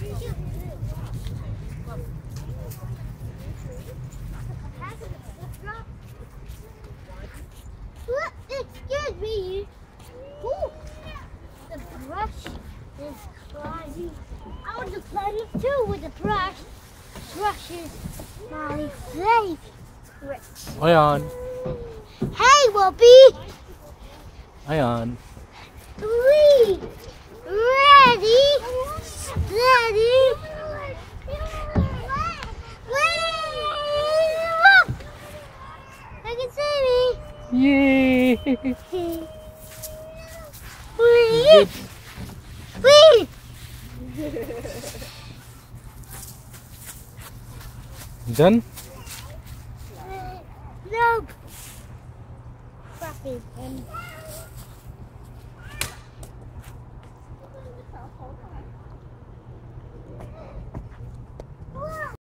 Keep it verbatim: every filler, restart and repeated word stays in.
Look, excuse me. Ooh, the brush is slimy. I want to play it too with the brush. Brush is my favorite. Ayan. Hey, Whoopi. Ayan. Three. Ready. Steady. Wait. I can see me. Yay! Wait. Wait. Done? No. Crappy.